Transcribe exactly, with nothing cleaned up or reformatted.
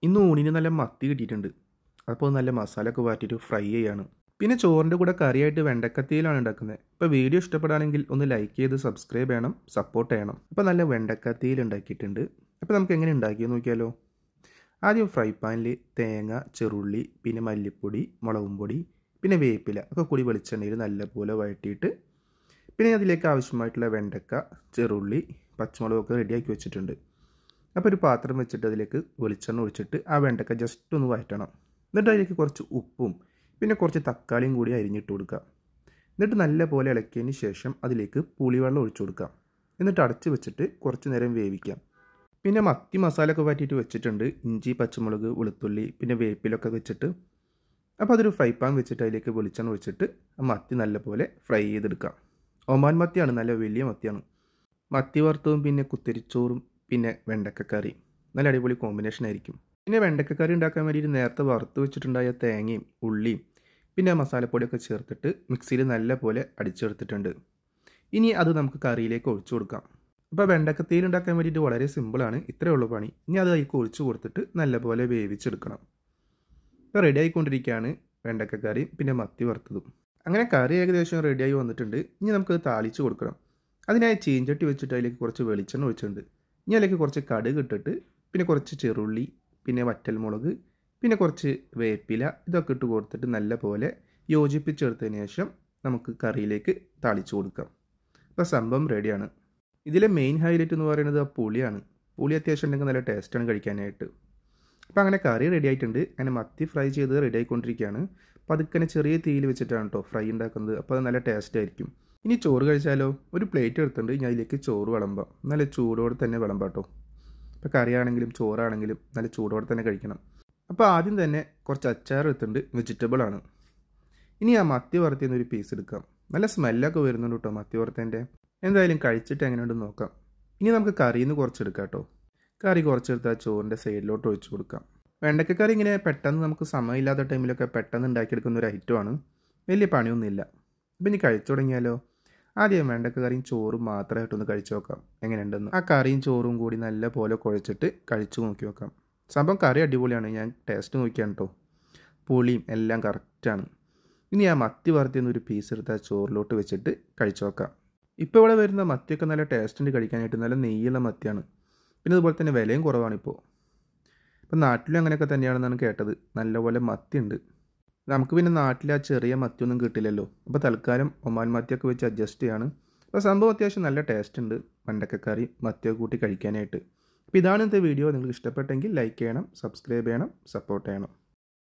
ഇന്ന് ഊണിന് നല്ല മത്തി കിട്ടിയിട്ടുണ്ട്. അപ്പോൾ നല്ല മസാല ഒക്കെ വാട്ടിയിട്ട് ഫ്രൈ ചെയ്യാണ്. പിന്നെ ചോറിൻ്റെ കൂടെ കറിയായിട്ട് വെണ്ടക്കത്തിയിലാണ് ഉണ്ടാക്കുന്നത്. ഇപ്പോൾ വീഡിയോ ഇഷ്ടപ്പെടുകയാണെങ്കിൽ ഒന്ന് ലൈക്ക് ചെയ്ത് സബ്സ്ക്രൈബ് ചെയ്യണം, സപ്പോർട്ട് ചെയ്യണം. അപ്പോൾ നല്ല വെണ്ടക്കത്തിയിൽ ഉണ്ടാക്കിയിട്ടുണ്ട്. അപ്പോൾ നമുക്ക് എങ്ങനെ ഉണ്ടാക്കിയെന്ന് നോക്കിയാലോ. ആദ്യം ഫ്രൈ പാനിൽ തേങ്ങ, ചെറുള്ളി, പിന്നെ മല്ലിപ്പൊടി, മുളകും പൊടി, പിന്നെ വേപ്പില ഒക്കെ കൂടി വെളിച്ചെണ്ണയിൽ നല്ലപോലെ വഴറ്റിയിട്ട് പിന്നെ അതിലേക്ക് ആവശ്യമായിട്ടുള്ള വെണ്ടക്ക, ചെറുള്ളി, പച്ചമുളകൊക്കെ റെഡിയാക്കി വെച്ചിട്ടുണ്ട്. അപ്പോൾ ഒരു പാത്രം വെച്ചിട്ട് അതിലേക്ക് വെളിച്ചെണ്ണ ഒഴിച്ചിട്ട് ആ വെണ്ടക്ക ജസ്റ്റ് ഒന്ന് വഴറ്റണം. എന്നിട്ട് അതിലേക്ക് കുറച്ച് ഉപ്പും പിന്നെ കുറച്ച് തക്കാളിയും കൂടി അരിഞ്ഞിട്ട് കൊടുക്കുക. എന്നിട്ട് നല്ല പോലെ ഇളക്കിയതിന് ശേഷം അതിലേക്ക് പുളിവെള്ളം ഒഴിച്ചു കൊടുക്കാം. എന്നിട്ട് അടച്ച് വെച്ചിട്ട് കുറച്ച് നേരം വേവിക്കാം. പിന്നെ മത്തി മസാല ഒക്കെ വാറ്റിയിട്ട് വെച്ചിട്ടുണ്ട്. ഇഞ്ചി, പച്ചമുളക്, വെളുത്തുള്ളി, പിന്നെ വേപ്പിലൊക്കെ വെച്ചിട്ട് അപ്പോൾ അതൊരു ഫ്രൈ പാൻ വെച്ചിട്ട് അതിലേക്ക് വെളിച്ചെണ്ണ ഒഴിച്ചിട്ട് ആ മത്തി നല്ലപോലെ ഫ്രൈ ചെയ്തെടുക്കാം. ഒമാൻ മത്തിയാണ്, നല്ല വലിയ മത്തിയാണ്. മത്തി വറുത്തതും പിന്നെ കുത്തിരിച്ചോറും പിന്നെ വെണ്ടക്കക്കറി നല്ല അടിപൊളി കോമ്പിനേഷൻ ആയിരിക്കും. പിന്നെ വെണ്ടക്കക്കറി ഉണ്ടാക്കാൻ വേണ്ടിയിട്ട് നേരത്തെ വറുത്ത് വെച്ചിട്ടുണ്ടായ തേങ്ങയും ഉള്ളിയും പിന്നെ മസാലപ്പൊടിയൊക്കെ ചേർത്തിട്ട് മിക്സിയിൽ നല്ല പോലെ അടിച്ചെടുത്തിട്ടുണ്ട്. ഇനി അത് നമുക്ക് കറിയിലേക്ക് ഒഴിച്ചു കൊടുക്കാം. അപ്പോൾ വെണ്ടക്കത്തിയിൽ ഉണ്ടാക്കാൻ വേണ്ടിയിട്ട് വളരെ സിമ്പിളാണ്, ഇത്രയേ ഉള്ളൂ പണി. ഇനി അത് അതിലേക്ക് ഒഴിച്ചു കൊടുത്തിട്ട് നല്ലപോലെ വേവിച്ചെടുക്കണം. ഇപ്പോൾ റെഡി ആയിക്കൊണ്ടിരിക്കുകയാണ് വെണ്ടക്കക്കറി പിന്നെ മത്തി വറുത്തതും. അങ്ങനെ കറി ഏകദേശം റെഡിയായി വന്നിട്ടുണ്ട്. ഇനി നമുക്കത് താളിച്ച് കൊടുക്കണം. അതിനായി ചീഞ്ചട്ടി വെച്ചിട്ട് അതിലേക്ക് കുറച്ച് വെളിച്ചെണ്ണ ഒഴിച്ചിട്ടുണ്ട്. ഇനി അതിലേക്ക് കുറച്ച് കടുക് ഇട്ടിട്ട് പിന്നെ കുറച്ച് ചെറുള്ളി, പിന്നെ വറ്റൽമുളക്, പിന്നെ കുറച്ച് വേപ്പില ഇതൊക്കെ ഇട്ട് കൊടുത്തിട്ട് നല്ല പോലെ യോജിപ്പിച്ചെടുത്തതിന് ശേഷം നമുക്ക് കറിയിലേക്ക് താളിച്ച് കൊടുക്കാം. അപ്പോൾ സംഭവം റെഡിയാണ്. ഇതിലെ മെയിൻ ഹൈലൈറ്റ് എന്ന് പറയുന്നത് ആ പുളിയാണ്. പുളി അത്യാവശ്യം ഉണ്ടെങ്കിൽ നല്ല ടേസ്റ്റാണ് കഴിക്കാനായിട്ട്. അപ്പോൾ അങ്ങനെ കറി റെഡി ആയിട്ടുണ്ട്. അങ്ങനെ മത്തി ഫ്രൈ ചെയ്ത് റെഡി ആയിക്കൊണ്ടിരിക്കുകയാണ്. അപ്പോൾ അതൊക്കെ ചെറിയ തീയിൽ വെച്ചിട്ടാണ് കേട്ടോ ഫ്രൈ ഉണ്ടാക്കുന്നത്. അപ്പോൾ അത് നല്ല ടേസ്റ്റ് ആയിരിക്കും. ഇനി ചോറ് കഴിച്ചാലോ. ഒരു പ്ലേറ്റ് എടുത്തിട്ടുണ്ട്. ഞാൻ അതിലേക്ക് ചോറ് വിളമ്പാം. നല്ല ചൂടോടെ തന്നെ വിളമ്പാം കേട്ടോ. ഇപ്പോൾ കറിയാണെങ്കിലും ചോറാണെങ്കിലും നല്ല ചൂടോടെ തന്നെ കഴിക്കണം. അപ്പോൾ ആദ്യം തന്നെ കുറച്ച് അച്ചാർ എടുത്തിട്ടുണ്ട്. വെജിറ്റബിളാണ്. ഇനി ആ മത്തി വറുത്തിന്ന് ഒരു പീസ് എടുക്കാം. നല്ല സ്മെല്ലൊക്കെ വരുന്നുണ്ട് കേട്ടോ മത്തി വറുത്തതിൻ്റെ. എന്തായാലും കഴിച്ചിട്ട് എങ്ങനെയുണ്ടെന്ന് നോക്കാം. ഇനി നമുക്ക് കറിയിൽ നിന്ന് കുറച്ചെടുക്കാം കേട്ടോ. കറി കുറച്ചെടുത്ത് ആ ചോറിൻ്റെ സൈഡിലോട്ട് ഒഴിച്ച് കൊടുക്കാം. വെണ്ടക്കക്കറി ഇങ്ങനെ പെട്ടെന്ന് നമുക്ക് സമയമില്ലാത്ത ടൈമിലൊക്കെ പെട്ടെന്ന് ഉണ്ടാക്കിയെടുക്കുന്ന ഒരു ഐറ്റമാണ്. വലിയ പണിയൊന്നുമില്ല. അപ്പം ഇനി കഴിച്ചു തുടങ്ങിയാലോ. ആദ്യം വെണ്ടക്കക്കറിയും ചോറും മാത്രമായിട്ടൊന്ന് കഴിച്ചു നോക്കാം എങ്ങനെയുണ്ടെന്ന്. ആ കറിയും ചോറും കൂടി നല്ല പോലെ കുഴച്ചിട്ട് കഴിച്ചു നോക്കി നോക്കാം. സംഭവം കറി അടിപൊളിയാണ്. ഞാൻ ടേസ്റ്റ് നോക്കിയാണ് കേട്ടോ. പുളിയും എല്ലാം കറക്റ്റാണ്. ഇനി ആ മത്തി വറുത്തിന്ന് ഒരു പീസ് എടുത്ത് ആ ചോറിലോട്ട് വെച്ചിട്ട് കഴിച്ചു നോക്കാം. ഇപ്പോൾ ഇവിടെ വരുന്ന മത്തിയൊക്കെ നല്ല ടേസ്റ്റുണ്ട് കഴിക്കാനായിട്ട്. നല്ല നെയ്യുള്ള മത്തിയാണ്. പിന്നെ അതുപോലെ തന്നെ വിലയും കുറവാണിപ്പോൾ. ഇപ്പം നാട്ടിലും അങ്ങനെയൊക്കെ തന്നെയാണെന്നാണ് കേട്ടത്. നല്ലപോലെ മത്തി ഉണ്ട്. നമുക്ക് പിന്നെ നാട്ടിൽ ആ ചെറിയ മത്തിയൊന്നും കിട്ടില്ലല്ലോ. അപ്പോൾ തൽക്കാലം ഒമാൻ മത്തിയൊക്കെ വെച്ച് അഡ്ജസ്റ്റ് ചെയ്യാണ്. അപ്പോൾ സംഭവം അത്യാവശ്യം നല്ല ടേസ്റ്റ് ഉണ്ട് വെണ്ടക്കക്കറി മത്തിയൊക്കെ കൂട്ടി കഴിക്കാനായിട്ട്. അപ്പോൾ ഇതാണ് ഇന്നത്തെ വീഡിയോ. നിങ്ങൾക്ക് ഇഷ്ടപ്പെട്ടെങ്കിൽ ലൈക്ക് ചെയ്യണം, സബ്സ്ക്രൈബ് ചെയ്യണം, സപ്പോർട്ട് ചെയ്യണം.